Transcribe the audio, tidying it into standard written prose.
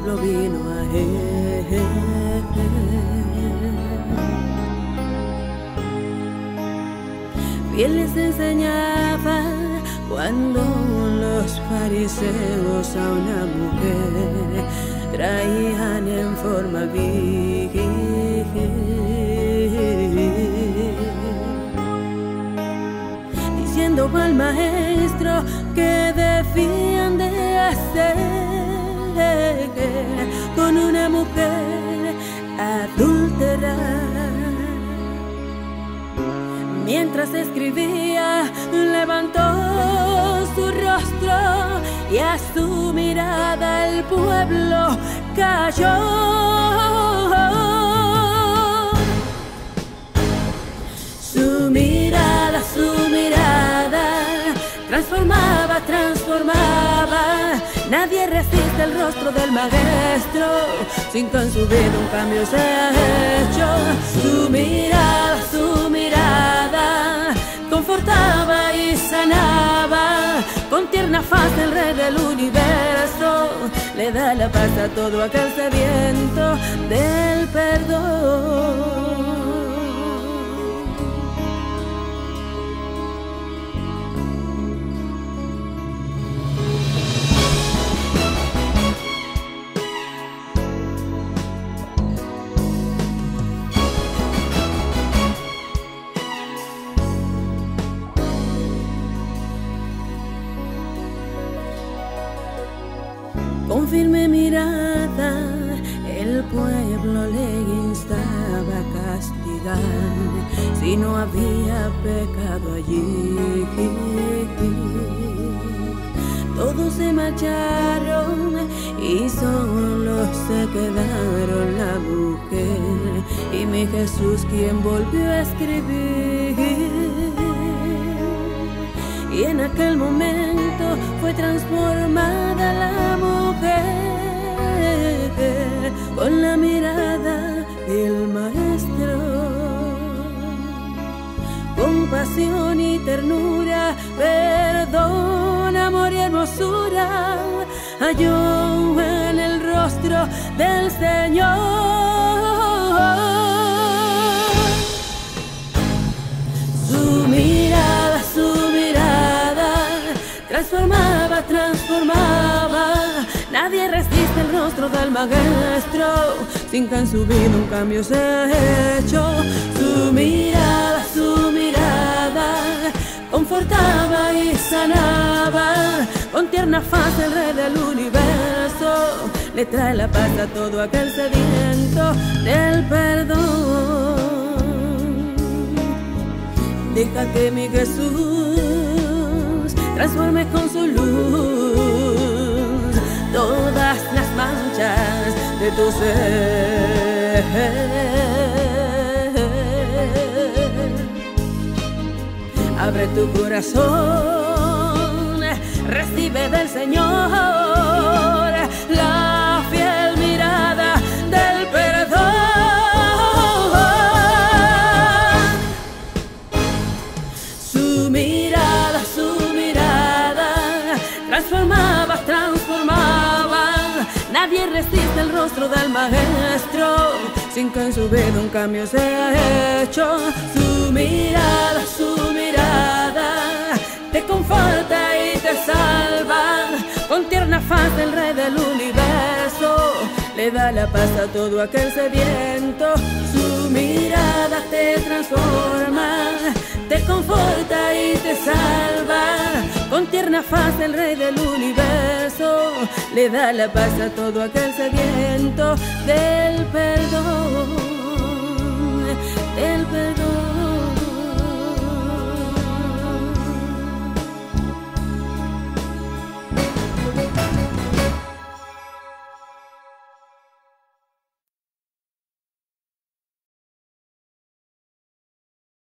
pueblo vino a él. Él les enseñaba cuando los fariseos a una mujer traían en forma vil, diciendo al maestro que debían de hacer con una mujer adúltera. Mientras escribía, levantó su rostro y a su mirada el pueblo cayó. Su mirada, transformaba. Nadie resiste el rostro del maestro, sin que en su vida un cambio se ha hecho. Su mirada, confortaba y sanaba. Con tierna faz el rey del universo le da la paz a todo aquel sediento del perdón. Con firme mirada el pueblo le instaba a castigar si no había pecado allí. Todos se marcharon y solo se quedaron la mujer y mi Jesús, quien volvió a escribir. Y en aquel momento fue transformada la mujer con la mirada del maestro. Compasión y ternura, perdón, amor y hermosura halló en el rostro del Señor. Su mirada transformaba. Nadie resiste el rostro del maestro, sin que en su vida un cambio se ha hecho. Su mirada confortaba y sanaba. Con tierna faz el rey del universo le trae la paz a todo aquel sediento del perdón. Deja que mi Jesús transforme con su luz todas las manchas de tu ser. Abre tu corazón, recibe del Señor la fiel mirada del perdón. Su mirada transformaba. Nadie resiste el rostro del maestro, sin que en su vida un cambio se ha hecho. Su mirada te conforta y te salva. Con tierna faz el rey del universo le da la paz a todo aquel sediento. Su mirada te transforma, te conforta y te salva. Con tierna faz el rey del universo le da la paz a todo aquel sediento del perdón, del perdón.